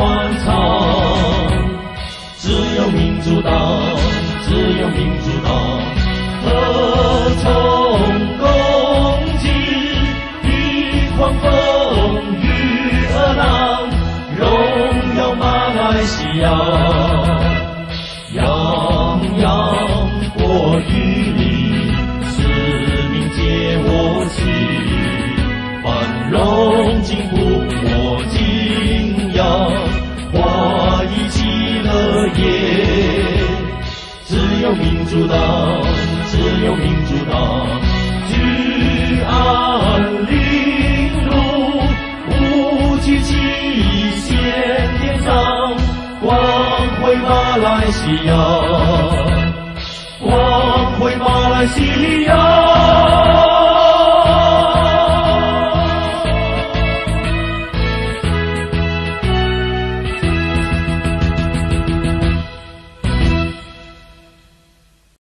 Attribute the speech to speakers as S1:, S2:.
S1: 欢唱。只有民主党，只有民主党，何从共济，一狂风雨而浪，荣耀马来西亚。洋洋国语里，使命皆我起，繁荣进步我敬仰，华裔齐乐业。只有民主党，只有民主党，居安临路，无惧期限典章，光辉马来西亚，光辉马来西亚。